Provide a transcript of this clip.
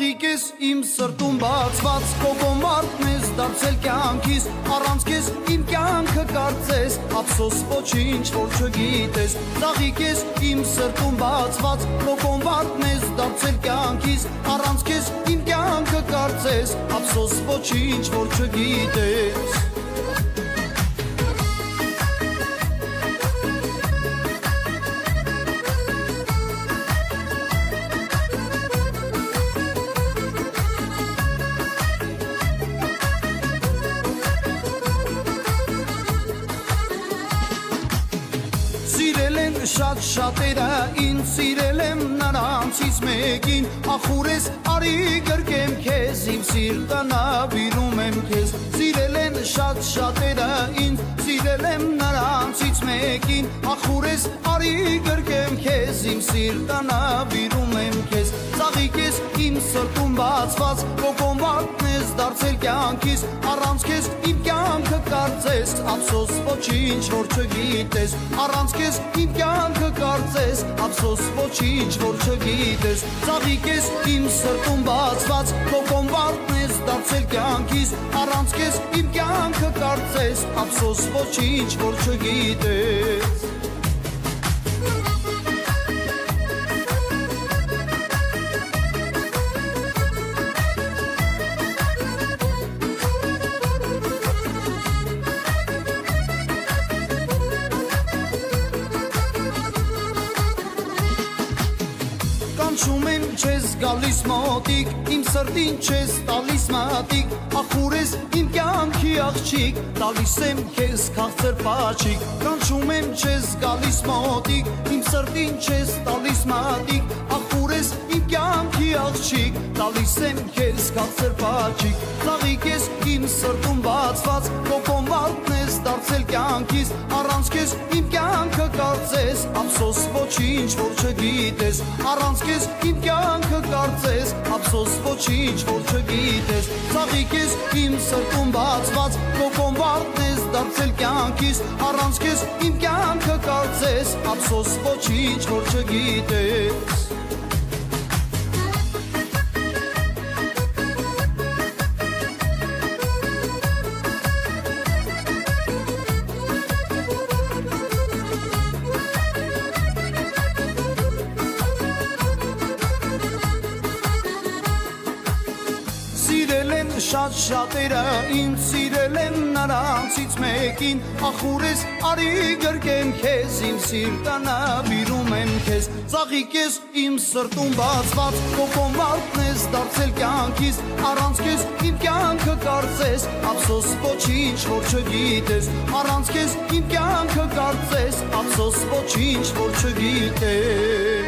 Ծաղիկ ես իմ սրտում բացված Քո կոմարդն ես դարձել կյանքիս Առանց քեզ իմ կյանքը կարծես Ափսոս ոչինչ որ չգիտես Ծաղիկ ես իմ սրտում բացված Քո կոմարդն ես դարձել կյանքիս Առանց քեզ իմ կյանքը կարծես Ափսոս ոչինչ որ չգիտես Շատ շատերը ինձ սիրել եմ նրանցից մեկին Ախուր ես արի գրկեմ քեզ իմ սիրտը նավիրում եմ քեզ Սիրել են շատ շատերը ինձ սիրել եմ նրանցից մեկին Ախուր ես արի գրկեմ քեզ իմ սիրտը նավիրում եմ քեզ Ծաղիկ ես իմ սրտում բացված Քո կոմարդն ես դարձել կյանքիս Առանց քեզ իմ կյանքը կարծես Ափսոս ոչինչ որ չգիտես Առանց քեզ իմ կյանքը կարծես Ափսոս ոչինչ որ չգիտես Ծաղիկ ես իմ սրտում բացված Քո կոմարդն ես դարձել կյանքիս Առանց քեզ իմ կյանքը կարծես Ափսոս ոչինչ որ չգիտես Կանչում եմ չես գալիս մոտիկ, իմ սրտին չես տալիս մատիկ Ախուր ես իմ կյանքի աղջիկ, տալիս եմ քեզ քաղցր պաչիկ Կանչում եմ չես գալիս մոտիկ, իմ սրտին չես տալիս մատիկ Ախուր ես իմ կյանքի աղջիկ, տալիս եմ քեզ քաղցր պաչիկ Ծաղիկ ես իմ սրտում բացված, քո կոմարդն ես դարձել կյանքիս Առանց քեզ իմ կյանքը կարծես, ափսոս ոչինչ որ չգիտես Առանց քեզ իմ կյանքը կարծես, ափսոս ոչինչ որ չգիտես Ծաղիկ ես իմ սրտում բացված, քո կոմարդն ես դարձել կյանքիս Առանց քեզ իմ կյանքը կարծես, ափսոս ոչինչ որ չգիտես Շատ շատերը ինձ սիրել են նրանցից մեկին Ախուր ես արի գրկեմ քեզ իմ սիրտը նավիրում եմ քեզ Ծաղիկ ես իմ սրտում բացված Քո կոմարդն ես դարձել կյանքիս Առանց քեզ իմ կյանքը կարծես Ափսոս ոչինչ որ չգիտես Առանց քեզ իմ կյանքը կարծես Ափսոս ոչինչ որ չգիտես